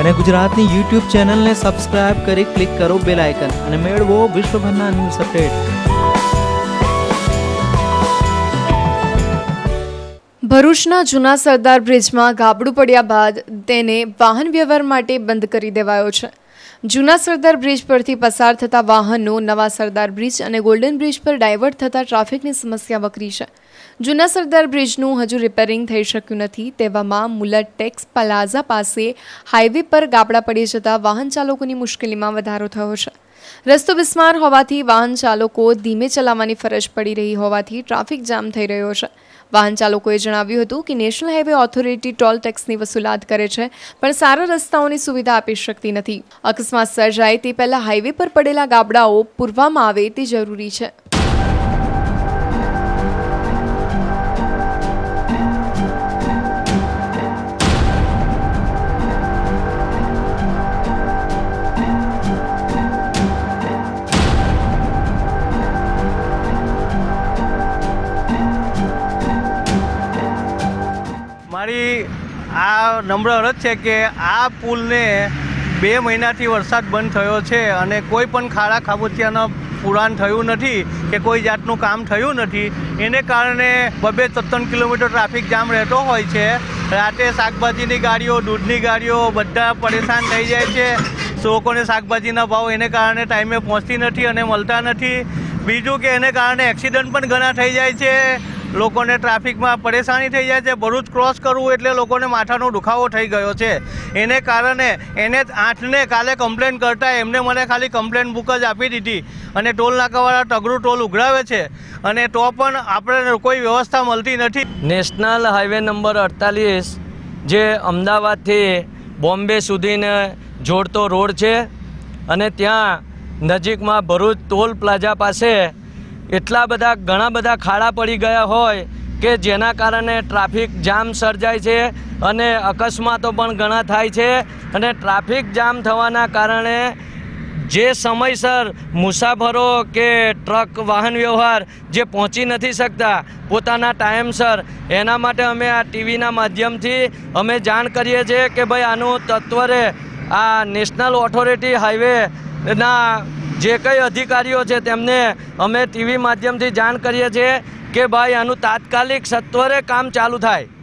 અને ગુજરાતની YouTube ચેનલને સબસ્ક્રાઇબ કરી ક્લિક કરો બેલ આઇકન અને મેળવો વિશ્વભરના ન્યૂઝ અપડેટ। ભરૂચના જૂના સરદાર બ્રિજમાં ગાબડું પડ્યા બાદ તેને વાહન વ્યવહાર માટે બંધ કરી દેવાયો છે। જૂના સરદાર બ્રિજ પરથી પસાર થતા વાહનો નવા સરદાર બ્રિજ અને ગોલ્ડન બ્રિજ પર ડાયવર્ટ થતા ટ્રાફિકની સમસ્યા વકરી છે। જૂના સરદાર બ્રિજનું હજુ રિપેરિંગ થઈ શક્યું નથી, તેવામાં મુલત ટેક્સ પ્લાઝા પાસે હાઈવે પર ગાબડા પડી જતા વાહન ચાલકોની મુશ્કેલીમાં વધારો થયો છે। રસ્તો બિસ્માર હોવાથી વાહન ચાલકો ધીમે ચલાવવાની ફરજ પડી રહી હોવાથી ટ્રાફિક જામ થઈ રહ્યો છે। વાહન ચાલકોએ જણાવ્યું હતું કે નેશનલ હાઈવે ઓથોરિટી ટોલ ટેક્સની વસૂલાત કરે છે, પણ સારા રસ્તાઓની સુવિધા આપી શકતી નથી। અકસ્માત સર્જાય તે પહેલા હાઈવે પર પડેલા ગાબડાઓ પૂરવામાં આવે તે જરૂરી છે। મારી આ નમ્ર અરજ છે કે આ પુલને 2 મહિનાથી વરસાદ બંધ થયો છે અને કોઈ પણ ખાડા ખાબોચિયાનો પુરાણ થયું નથી કે કોઈ જાતનું કામ થયું નથી। એને કારણે 2-3 કિલોમીટર ટ્રાફિક જામ રહેતો હોય છે। રાતે શાકભાજીની ગાડીઓ, દૂધની ગાડીઓ બધા પરેશાન થઈ જાય છે। લોકોને શાકભાજીના ભાવ એને કારણે ટાઈમે પહોંચતી નથી અને મળતા નથી। બીજું કે એને કારણે એક્સિડન્ટ પણ ઘણા થઈ જાય છે। લોકોને ટ્રાફિકમાં પરેશાની થઈ જાય છે। ભરૂચ ક્રોસ કરવું એટલે લોકોને માથાનો દુખાવો થઈ ગયો છે। એને કારણે NH8ને કાલે કમ્પ્લેન કરતા એમને મને ખાલી કમ્પ્લેન બુક જ આપી દીધી અને ટોલ નાકાવાળા તગડું ટોલ ઉઘરાવે છે અને તો પણ આપણે કોઈ વ્યવસ્થા મળતી નથી। નેશનલ હાઈવે નંબર 48 જે અમદાવાદથી બોમ્બે સુધીને જોડતો રોડ છે અને ત્યાં નજીકમાં ભરૂચ ટોલ પ્લાઝા પાસે ઘણા બધા ખાડા પડી ગયા હોય કે જેના કારણે ટ્રાફિક જામ સર્જાય છે અને અકસ્માતો પણ ઘણા થાય છે। અને ટ્રાફિક જામ થવાના કારણે જે સમયસર મુસાફરો કે ટ્રક વાહન વ્યવહાર જે પહોંચી નથી શકતા પોતાના ટાઈમસર, એના માટે અમે આ ટીવીના માધ્યમથી અમે જાણ કરીએ છીએ કે ભાઈ આનું તત્વરે આ નેશનલ ઓથોરિટી હાઈવેના જે કંઈ અધિકારીઓ છે તેમને અમે ટીવી માધ્યમથી જાણ કરીએ છીએ કે ભાઈ આનું તાત્કાલિક સત્વરે કામ ચાલુ થાય।